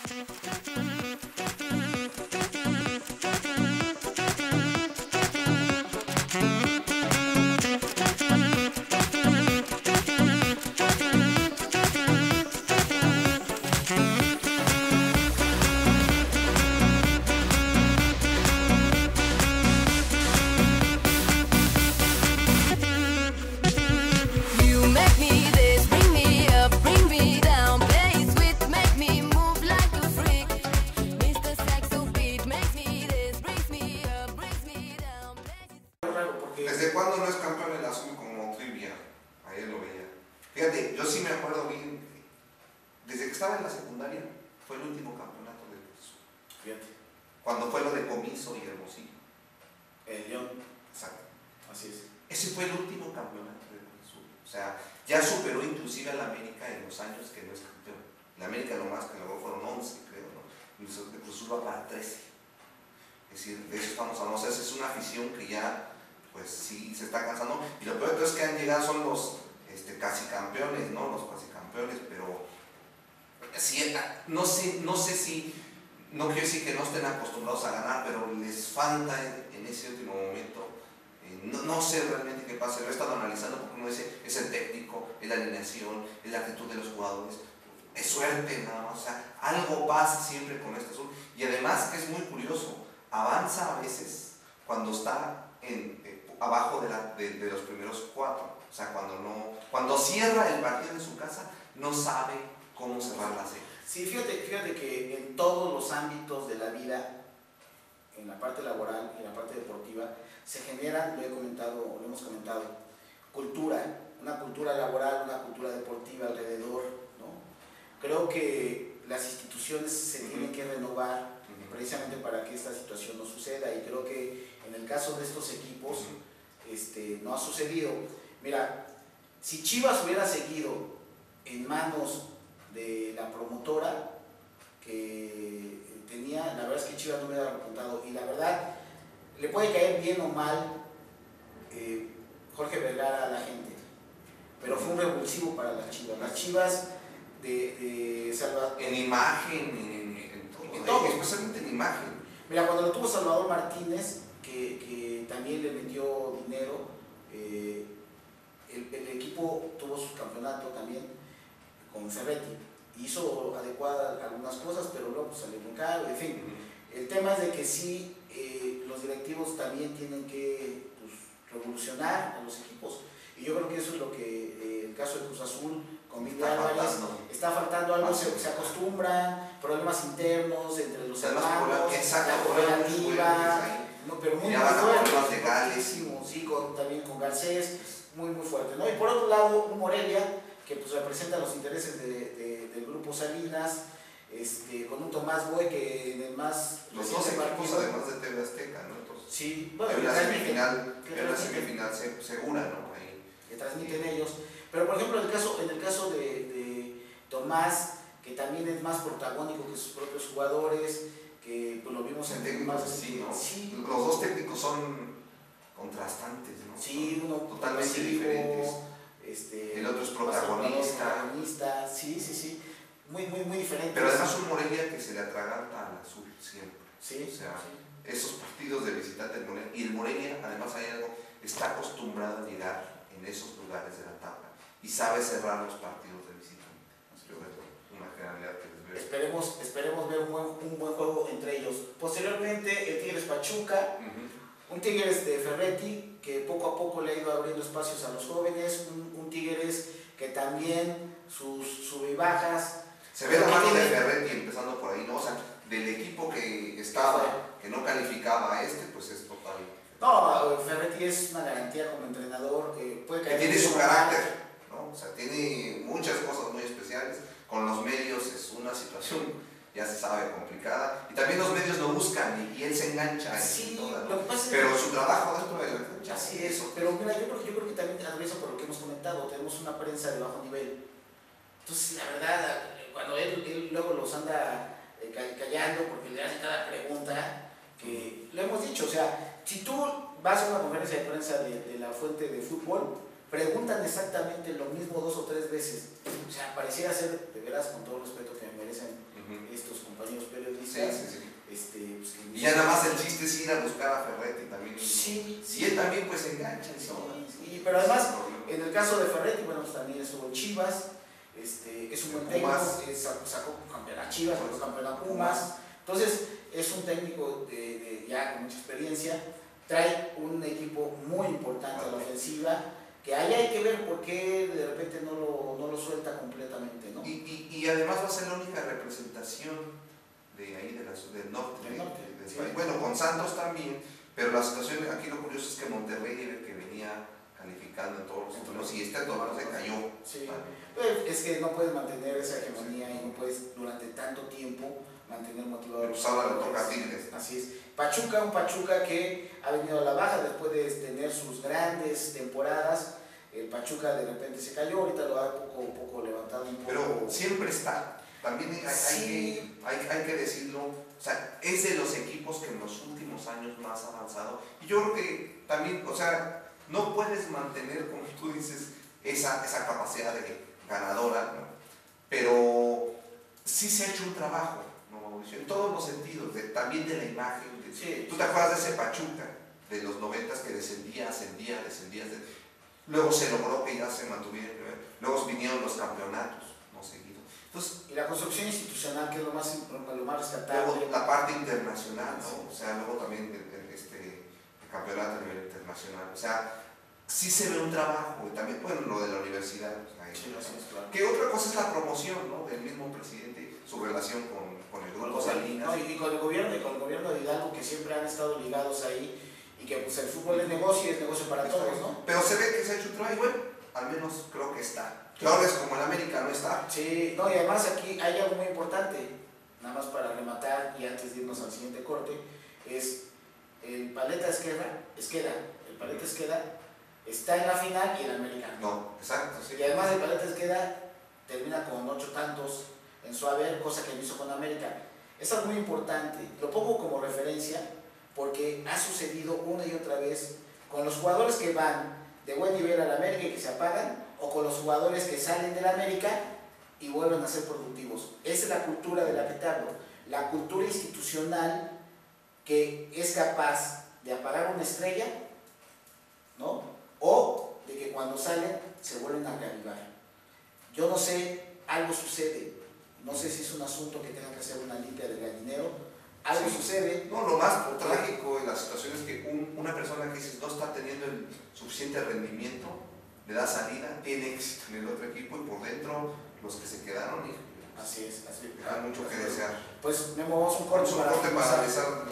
¿Desde cuándo no es campeón el azul como trivia? Ayer lo veía. Fíjate, yo sí me acuerdo bien, desde que estaba en la secundaria, fue el último campeonato del azul. Fíjate. Cuando fue lo de Comiso y Hermosillo. El León. Exacto. Así es. Ese fue el último campeonato del azul. O sea, ya superó inclusive a la América en los años que no es campeón. La América lo más que logró fueron 11, creo, ¿no? Y el Cruz Azul va para 13. Es decir, de eso estamos hablando. O sea, esa es una afición que ya pues sí se está cansando, y lo peor de todo es que han llegado son los casi campeones, ¿no? Los casi campeones, pero sí, no sé si, no quiero decir que no estén acostumbrados a ganar, pero les falta en ese último momento, no sé realmente qué pasa. Lo he estado analizando porque uno dice, es el técnico, es la alineación, es la actitud de los jugadores, es suerte nada más, o sea, algo pasa siempre con este azul, y además que es muy curioso, avanza a veces cuando está abajo de los primeros 4, o sea, cuando cierra el partido en su casa, no sabe cómo cerrar la serie. Sí, fíjate que en todos los ámbitos de la vida, en la parte laboral y en la parte deportiva, se genera, lo hemos comentado, una cultura laboral, una cultura deportiva alrededor, ¿no? Creo que las instituciones se tienen que renovar precisamente para que esta situación no suceda, y creo que en el caso de estos equipos no ha sucedido. Mira, si Chivas hubiera seguido en manos de la promotora que tenía, la verdad es que Chivas no hubiera repuntado, y la verdad le puede caer bien o mal Jorge Vergara a la gente, pero fue un revulsivo para las Chivas de Salvador. En imagen, en todo, especialmente en imagen. Mira, cuando lo tuvo Salvador Martínez, que también le metió dinero, el equipo tuvo su campeonato también con Ferretti, hizo adecuadas algunas cosas, pero luego pues, salió muy caro, en fin. El tema es de que sí, los directivos también tienen que pues, revolucionar a los equipos, y yo creo que eso es lo que el caso de Cruz Azul con Miguel Álvarez está faltando algo, se acostumbran, problemas internos entre los hermanos, la cooperativa, pero muy fuerte, legales, sí, también con Garcés, muy fuerte, ¿no? Y por otro lado, un Morelia que pues representa los intereses del grupo Salinas, con un Tomás Boy que en el más los dos equipos además de TV Azteca, ¿no? Entonces, sí, bueno, hay una semifinal segura, ¿no? Ahí. Que transmiten ellos. Pero por ejemplo, en el caso de Tomás, que también es más protagónico que sus propios jugadores, que pues, lo vimos en técnicos, sí, ¿no? Sí. Los dos técnicos son contrastantes, ¿no? Sí, uno totalmente diferentes. El otro es protagonista. Sí. Muy diferente. Pero además un Morelia que se le atraganta al azul siempre. Sí. O sea, esos partidos de visitante del Morelia. Y el Morelia, además hay algo, está acostumbrado a llegar en esos lugares de la tabla y sabe cerrar los partidos de visitante. Yo creo que una generalidad que les veo. Esperemos ver un buen juego entre ellos. Posteriormente, el Tigres Pachuca, un Tigres de Ferretti que poco a poco le ha ido abriendo espacios a los jóvenes, un Tigres que también sus sub y bajas. Se ve la mano de Ferretti empezando por ahí, ¿no? O sea, del equipo que estaba, que no calificaba a pues es total. No, Ferretti es una garantía como entrenador, puede caer. Que tiene su carácter, ¿no? O sea, tiene muchas cosas muy especiales. Con los medios es una situación, ya se sabe, complicada. Y también los medios lo buscan y él se engancha. Sí, toda, ¿no? Lo que pasa es pero su trabajo dentro de la cancha. Así es, pero mira, yo creo que también atraviesa por lo que hemos comentado, tenemos una prensa de bajo nivel. Entonces, la verdad, cuando él luego los anda callando porque le hace cada pregunta, que lo hemos dicho, o sea, si tú vas a una conferencia de prensa de la fuente de fútbol, preguntan exactamente lo mismo 2 o 3 veces. O sea, pareciera ser, de veras, con todo el respeto que me merecen estos compañeros periodistas. Pues, que y ya nada más el chiste es ir a buscar a Ferretti también. Sí. Y él también pues se engancha. Sí, pero además, en el caso de Ferretti, bueno, pues también estuvo en Chivas, es un buen técnico, sacó campeón a Chivas, sacó campeón a Pumas. Entonces, es un técnico ya con mucha experiencia, trae un equipo muy importante a la ofensiva, que ahí hay que ver por qué de repente no lo suelta completamente, ¿no? Y además va a ser la única representación de ahí, del norte de España. Sí. Bueno, con Santos también, pero la situación aquí, lo curioso es que Monterrey era el que venía calificando en todos los torneos y este torneo se cayó. Sí. Es que no puedes mantener esa hegemonía y no puedes durante tanto tiempo mantener motivado. Pues ahora le toca a Tigres. Así es. Pachuca, un Pachuca que ha venido a la baja después de tener sus grandes temporadas. El Pachuca de repente se cayó, ahorita lo ha poco levantado un poco. Pero siempre está. También hay que decirlo, o sea, es de los equipos que en los últimos años más ha avanzado. Y yo creo que también, o sea, no puedes mantener, como tú dices, esa capacidad de ganadora, ¿no? Pero sí se ha hecho un trabajo, ¿no, Mauricio? En todos los sentidos, también de la imagen. ¿Tú te acuerdas de ese Pachuca de los 90s que descendía, ascendía? Luego se logró que ya se mantuviera en primer. Luego vinieron los campeonatos, no seguidos. Entonces, y la construcción institucional, que es lo más rescatable. Luego la parte internacional, ¿no? O sea, luego también el campeonato a nivel internacional. O sea, sí se ve un trabajo, y también, bueno, lo de la universidad. O sea, sí, claro. Que otra cosa es la promoción, ¿no? Del mismo presidente, su relación con el grupo Salinas. No, y con el gobierno de Hidalgo, que siempre han estado ligados ahí, y que pues el fútbol es negocio y es negocio para todos, ¿no? Pero se ve que se ha hecho un trabajo, y bueno, al menos creo que está. Claro, es como en América, no está. Sí, no, y además aquí hay algo muy importante, nada más para rematar y antes de irnos al siguiente corte, es el Paleta Esqueda está en la final y el América no. Exacto, sí. Y además el Paleta Esqueda termina con 8 tantos en su haber, cosa que no hizo con América. Es algo muy importante, lo pongo como referencia porque ha sucedido una y otra vez con los jugadores que van de buen nivel al América y que se apagan, o con los jugadores que salen del América y vuelven a ser productivos. Esa es la cultura de la que te hablo, la cultura institucional que es capaz de apagar una estrella, ¿no? O de que cuando salen se vuelven a reavivar. Yo no sé, algo sucede, no sé si es un asunto que tenga que hacer una limpia del gallinero, algo sucede. No, lo más trágico de la situación es que una persona que dices no está teniendo el suficiente rendimiento, le da salida, tiene éxito en el otro equipo y por dentro los que se quedaron, así es. Dejan mucho que desear. Pues Memo, vamos un corte para analizar